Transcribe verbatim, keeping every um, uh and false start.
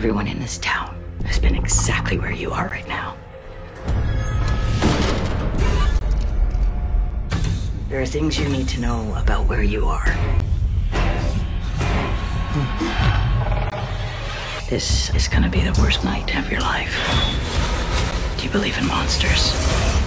Everyone in this town has been exactly where you are right now. There are things you need to know about where you are. This is gonna be the worst night of your life. Do you believe in monsters?